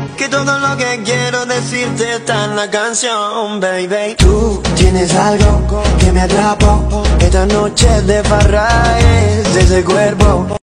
que todo lo que quiero decirte está en la canción, baby. Tú tienes algo que me atrapó, esta noche de farra es ese cuerpo.